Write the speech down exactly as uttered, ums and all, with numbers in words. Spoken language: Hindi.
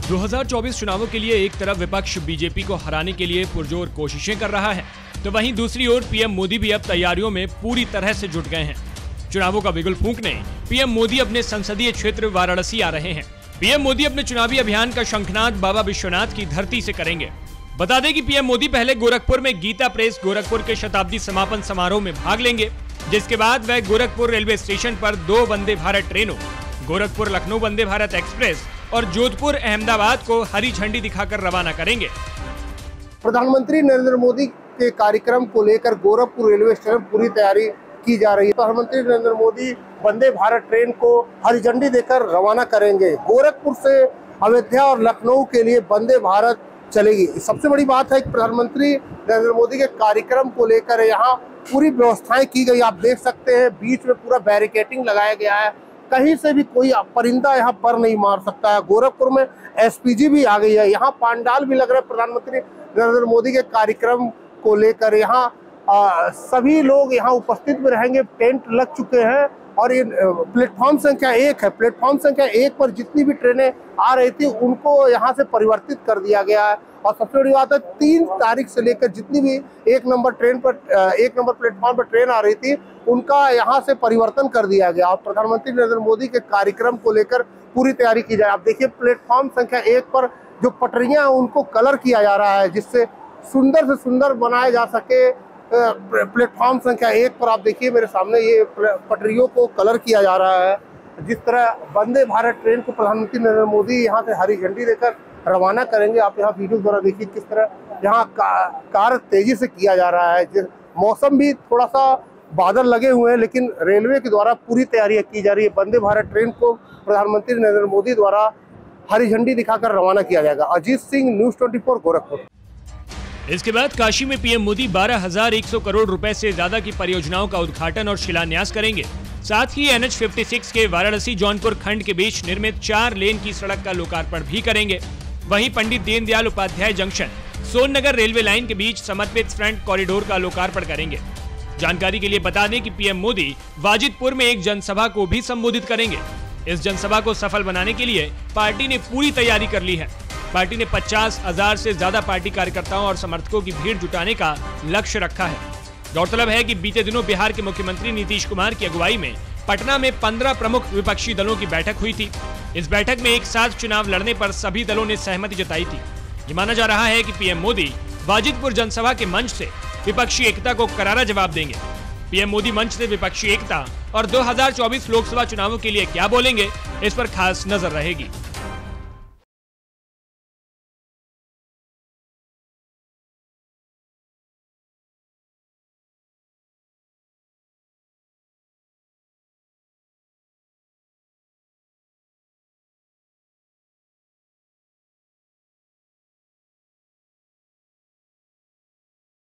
दो हज़ार चौबीस चुनावों के लिए एक तरफ विपक्ष बीजेपी को हराने के लिए पुरजोर कोशिशें कर रहा है, तो वहीं दूसरी ओर पीएम मोदी भी अब तैयारियों में पूरी तरह से जुट गए हैं। चुनावों का बिगुल फूंकने पीएम मोदी अपने संसदीय क्षेत्र वाराणसी आ रहे हैं। पीएम मोदी अपने चुनावी अभियान का शंखनाद बाबा विश्वनाथ की धरती से करेंगे। बता दें कि पीएम मोदी पहले गोरखपुर में गीता प्रेस गोरखपुर के शताब्दी समापन समारोह में भाग लेंगे, जिसके बाद वह गोरखपुर रेलवे स्टेशन पर दो वंदे भारत ट्रेनों, गोरखपुर लखनऊ वंदे भारत एक्सप्रेस और जोधपुर अहमदाबाद को हरी झंडी दिखाकर रवाना करेंगे। प्रधानमंत्री नरेंद्र मोदी के कार्यक्रम को लेकर गोरखपुर रेलवे स्टेशन पूरी तैयारी की जा रही है। प्रधानमंत्री नरेंद्र मोदी वंदे भारत ट्रेन को हरी झंडी देकर रवाना करेंगे। गोरखपुर से अयोध्या और लखनऊ के लिए वंदे भारत चलेगी। सबसे बड़ी बात है कि प्रधानमंत्री नरेंद्र मोदी के कार्यक्रम को लेकर यहाँ पूरी व्यवस्थाएं की गई। आप देख सकते हैं बीच में पूरा बैरिकेटिंग लगाया गया है, कहीं से भी कोई परिंदा यहाँ पर नहीं मार सकता है। गोरखपुर में एसपीजी भी आ गई है, यहाँ पंडाल भी लग रहा है प्रधानमंत्री नरेंद्र मोदी के कार्यक्रम को लेकर। यहाँ सभी लोग यहाँ उपस्थित में रहेंगे, टेंट लग चुके हैं और ये प्लेटफॉर्म संख्या एक है। प्लेटफॉर्म संख्या एक पर जितनी भी ट्रेनें आ रही थी उनको यहाँ से परिवर्तित कर दिया गया है। और सबसे बड़ी बात है, तीन तारीख से लेकर जितनी भी एक नंबर ट्रेन पर एक नंबर प्लेटफॉर्म पर ट्रेन आ रही थी उनका यहाँ से परिवर्तन कर दिया गया। और प्रधानमंत्री नरेंद्र मोदी के कार्यक्रम को लेकर पूरी तैयारी की जाए। आप देखिए प्लेटफॉर्म संख्या एक पर जो पटरियां उनको कलर किया जा रहा है, जिससे सुंदर से सुंदर बनाया जा सके। प्लेटफॉर्म संख्या एक पर आप देखिए मेरे सामने ये पटरियों को कलर किया जा रहा है। जिस तरह वंदे भारत ट्रेन को प्रधानमंत्री नरेंद्र मोदी यहाँ से हरी झंडी देकर रवाना करेंगे। आप यहाँ वीडियो द्वारा देखिए किस तरह यहाँ का, कार्य तेजी से किया जा रहा है। मौसम भी थोड़ा सा बादल लगे हुए हैं, लेकिन रेलवे के द्वारा पूरी तैयारियां की जा रही है। वंदे भारत ट्रेन को प्रधानमंत्री नरेंद्र मोदी द्वारा हरी झंडी दिखाकर रवाना किया जाएगा। अजीत सिंह, न्यूज़ चौबीस गोरखपुर। इसके बाद काशी में पीएम मोदी बारह हज़ार एक सौ करोड़ रुपए से ज्यादा की परियोजनाओं का उद्घाटन और शिलान्यास करेंगे। साथ ही एन एच छप्पन के वाराणसी जौनपुर खंड के बीच निर्मित चार लेन की सड़क का लोकार्पण भी करेंगे। वहीं Pandit Deendayal Upadhyay junction Sonnagar railway line के बीच समर्पित फ्रंट कॉरिडोर का लोकार्पण करेंगे। जानकारी के लिए बता दें कि पीएम मोदी वाजिदपुर में एक जनसभा को भी संबोधित करेंगे। इस जनसभा को सफल बनाने के लिए पार्टी ने पूरी तैयारी कर ली है। पार्टी ने पचास हजार से ज्यादा पार्टी कार्यकर्ताओं और समर्थकों की भीड़ जुटाने का लक्ष्य रखा है। गौरतलब है कि बीते दिनों बिहार के मुख्यमंत्री नीतीश कुमार की अगुवाई में पटना में पंद्रह प्रमुख विपक्षी दलों की बैठक हुई थी। इस बैठक में एक साथ चुनाव लड़ने पर सभी दलों ने सहमति जताई थी। ये माना जा रहा है कि पीएम मोदी वाजिदपुर जनसभा के मंच से विपक्षी एकता को करारा जवाब देंगे। पीएम मोदी मंच से विपक्षी एकता और दो हज़ार चौबीस लोकसभा चुनावों के लिए क्या बोलेंगे, इस पर खास नजर रहेगी।